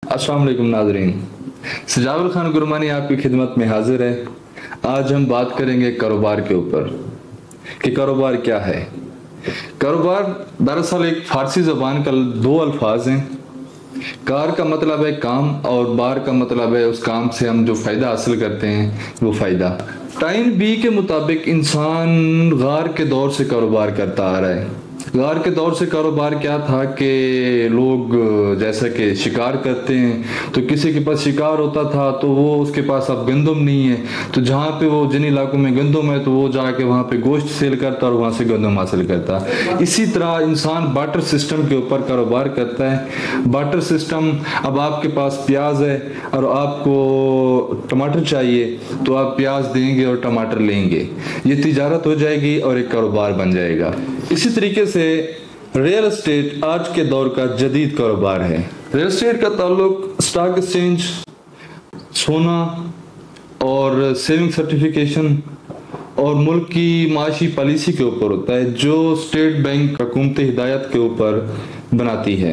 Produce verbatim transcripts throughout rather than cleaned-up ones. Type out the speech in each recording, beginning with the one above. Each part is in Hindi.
अस्सलाम वालेकुम नाजरीन, सजावल खान गुरमानी आपकी खिदमत में हाजिर है। आज हम बात करेंगे कारोबार के ऊपर कि कारोबार क्या है। कारोबार दरअसल एक फारसी ज़बान का दो अल्फाज हैं। कार का मतलब है काम और बार का मतलब है उस काम से हम जो फ़ायदा हासिल करते हैं वो फ़ायदा। टाइम बी के मुताबिक इंसान गार के दौर से कारोबार करता आ रहा है। गार के दौर से कारोबार क्या था कि लोग जैसा कि शिकार करते हैं, तो किसी के पास शिकार होता था तो वो उसके पास अब गंदम नहीं है, तो जहाँ पे वो जिन इलाकों में गंदम है तो वो जाके वहाँ पे गोश्त सेल करता और वहाँ से गंदम हासिल करता। इसी तरह इंसान बाटर सिस्टम के ऊपर कारोबार करता है। बाटर सिस्टम, अब आपके पास प्याज है और आपको टमाटर चाहिए तो आप प्याज देंगे और टमाटर लेंगे, ये तिजारत हो जाएगी और एक कारोबार बन जाएगा। इसी तरीके से रियल एस्टेट आज के दौर का जदीद कारोबार है। रियल एस्टेट का ताल्लुक स्टॉक एक्सचेंज, सोना और सेविंग सर्टिफिकेशन और मुल्क की माशी पॉलिसी के ऊपर होता है, जो स्टेट बैंक हुकूमत हिदायत के ऊपर बनाती है।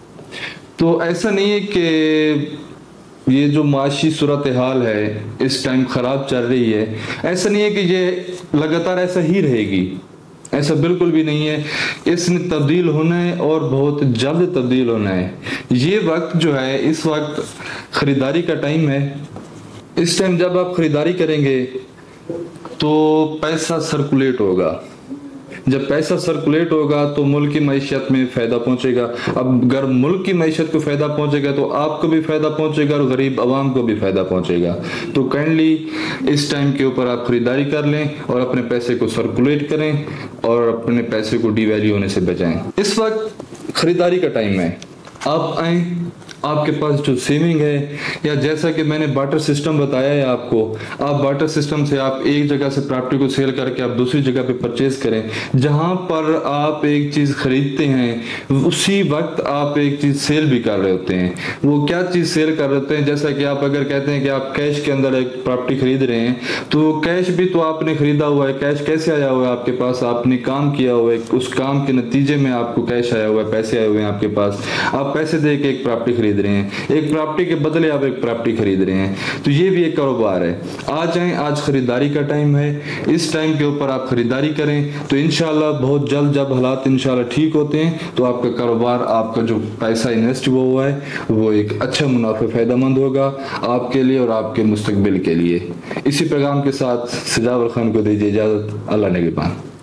तो ऐसा नहीं है कि ये जो माशी सूरत हाल है इस टाइम ख़राब चल रही है, ऐसा नहीं है कि ये लगातार ऐसा ही रहेगी, ऐसा बिल्कुल भी नहीं है। इसने तब्दील होना है और बहुत जल्द तब्दील होना है। ये वक्त जो है, इस वक्त ख़रीदारी का टाइम है। इस टाइम जब आप ख़रीदारी करेंगे तो पैसा सर्कुलेट होगा। जब पैसा सर्कुलेट होगा तो मुल्क की मईशत में फ़ायदा पहुंचेगा। अब अगर मुल्क की मईशत को फ़ायदा पहुंचेगा तो आपको भी फ़ायदा पहुंचेगा और गरीब आवाम को भी फ़ायदा पहुंचेगा। तो काइंडली इस टाइम के ऊपर आप ख़रीदारी कर लें और अपने पैसे को सर्कुलेट करें और अपने पैसे को डिवैल्यू होने से बचाएं। इस वक्त ख़रीदारी का टाइम है, आप आएँ, आपके पास जो सेविंग है, या जैसा कि मैंने बाटर सिस्टम बताया है आपको, आप बाटर सिस्टम से आप एक जगह से प्रॉपर्टी को सेल करके आप दूसरी जगह पे परचेज करें। जहां पर आप एक चीज़ खरीदते हैं उसी वक्त आप एक चीज़ सेल भी कर रहे होते हैं। वो क्या चीज़ सेल कर रहे होते हैं, जैसा कि आप अगर कहते हैं कि आप कैश के अंदर एक प्रॉपर्टी खरीद रहे हैं, तो कैश भी तो आपने खरीदा हुआ है। कैश कैसे आया हुआ है आपके पास? आपने काम किया हुआ है, उस काम के नतीजे में आपको कैश आया हुआ है, पैसे आए हुए हैं आपके पास। आप पैसे दे के एक प्रॉपर्टी खरीद रहे हैं, एक प्रॉपर्टी के बदले आप एक प्रॉपर्टी खरीद रहे हैं, तो ये भी एक कारोबार है। आज आए, आज खरीदारी का टाइम है। इस टाइम के ऊपर आप खरीदारी करें तो इंशाल्लाह बहुत जल्द, जब हालात इंशाल्लाह ठीक होते हैं, तो आपका कारोबार, आपका जो पैसा इन्वेस्ट हुआ हुआ है वो एक अच्छा मुनाफा फ़ायदेमंद होगा आपके लिए और आपके मुस्तकबिल के लिए। इसी पैगाम के साथ सजावल खान को दीजिए इजाज़त। अल्लाह निगहबान।